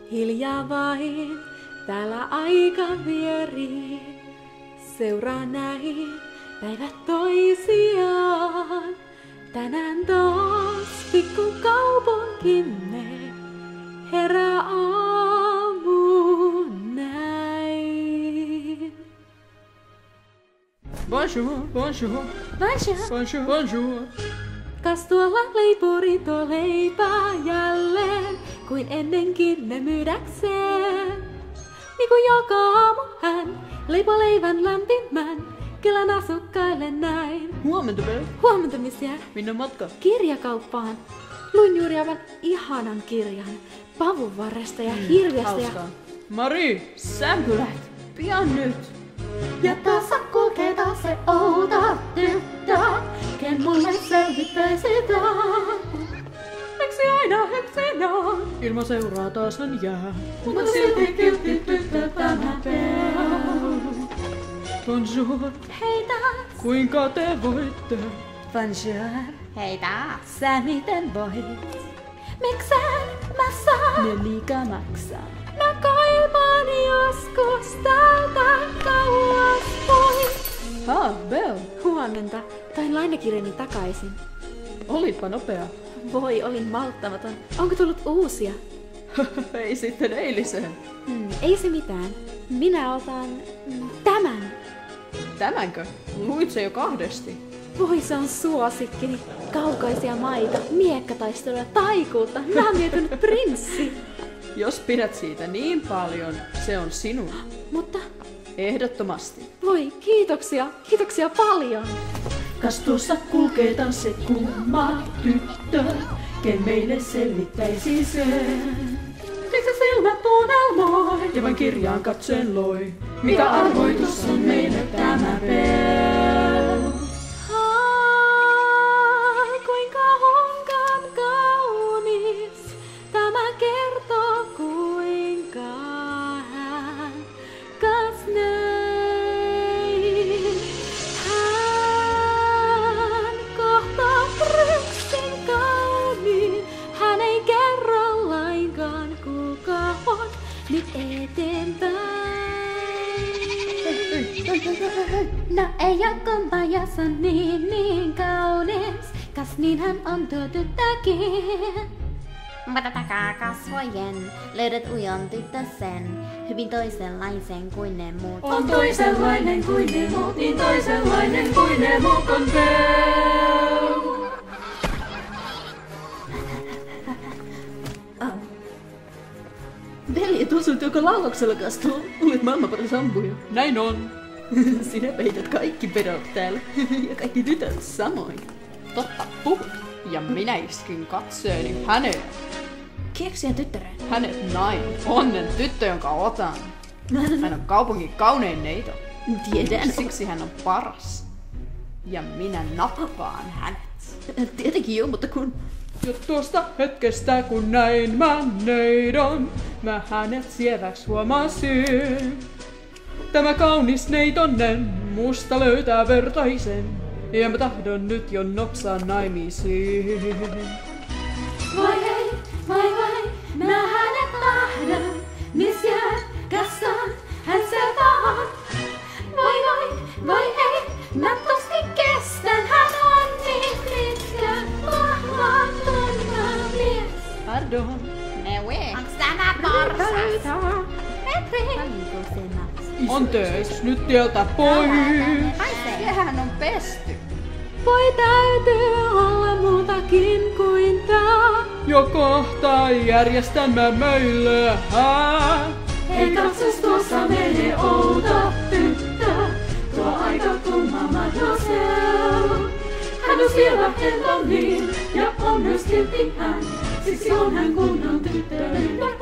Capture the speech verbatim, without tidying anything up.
Hiljaa vain, täällä aika vierii. Seuraa näin päivät toisiaan. Tänään taas pikku kaupunkimme herää aamuun näin. Bonjour, bonjour, Bonjour. bonjour, bonjour. Kas tuolla leipuri tuo leipää jälleen, kuin ennenkin ne myydäkseen. Niin kuin joka aamu hän leipoo leivän lämpimän, Kelan asukkaille näin. Huomenta, Belle. Huomenta, missä? Minne matka? Kirjakauppaan. Luin juuri aivan ihanan kirjan pavun varresta ja hirviöstä ja... Mari, sä lähet. Pian nyt. Ja tässä kulkee taas se outo tyttö, ken mulle selvittäisi tää. Miksi aina yksin on? Ilman seuraa taas hän jää. Mutta silti kiltti tyttö tämä Belle. Bonjour, Hei taas. kuinka te voitte? Bonjour. Hei taas. Sä miten voit? Miksän mä saan? Ne liikaa maksaa. Mä kaipaan joskus täältä kauas pois. Ah, Belle. Huomenta. Toin lainakirjani takaisin. Olitpa nopea. Voi, olin malttamaton. Onko tullut uusia? Ei sitten eiliseen. Hmm, ei se mitään. Minä otan mm, tämän. Tämänkö? Luit se jo kahdesti. Voi, se on suosikkini. Kaukaisia maita, miekkataistelua, taikuutta, naamioitunut prinssi. Jos pidät siitä niin paljon, se on sinun. Mutta Ehdottomasti. voi, kiitoksia, kiitoksia paljon. Kas tuossa kulkee taas se kumma tyttö, ken meille selvittäisi sen. Miksi silmät tunnelmoi? Ja vain kirjaan katseen loi, mikä arvoitus on meille tämä Belle. Ah, kuinka onkaan kaunis, tämä kertoo kuinka hän kas näin. Hän kohtaa prinssin kauniin, hän ei kerro lainkaan kuka on nyt eteenpäin. No ei oo kumpajassa niin niin kaunis, kas niinhän on tuo tyttökin. Mutta takaa kasvojen löydät ujon tyttö sen, hyvin toisenlaisen kuin ne muut. On toisenlainen kuin ne muut, niin toisenlainen kuin ne muut on Belle. Veli, tuossa nyt joka laulauksella kastuu. Olet maailman paras ampuja. Näin on. Sinä peität kaikki pedot täällä. Ja kaikki tytöt samoin. Totta puhut. Ja minä iskin katseeni häneen. Keksien tyttäreen. Hänet näin. Onnen tyttö, jonka otan. Hän on kaupungin kaunein neito. Tiedän. Siksi hän on paras. Ja minä nappaan hänet. Tietenkin joo, mutta kun... Ja tuosta hetkestä kun näin mä neidon, mä hänet sieväks huomasin. Tämä kaunis neitonen musta löytää vertaisen, ja mä tahdon nyt jo nopsaa naimisiin. Voi ei, voi voi, mä hänet tahdon, miss jää, kassan, hän sieltä on. Voi voi, voi ei, mä tuskin kestän, hän on niin pitkä, vahvan tunnan mies. Pardon. Ne wee. Onks tämä porsas? Petri. Paljonko se maksaa? Anteeks, nyt tieltä pois. Sehän on pesty. Voi täytyy olla muutakin kuin tää. Jo kohta järjestän mä meille hää. Hei katsos, tuossa menee outo tyttö, tuo aika kumma mademoiselle. Hän on siellä helton niin, ja on myös kiltti hän, siksi on hän kunnon tyttö.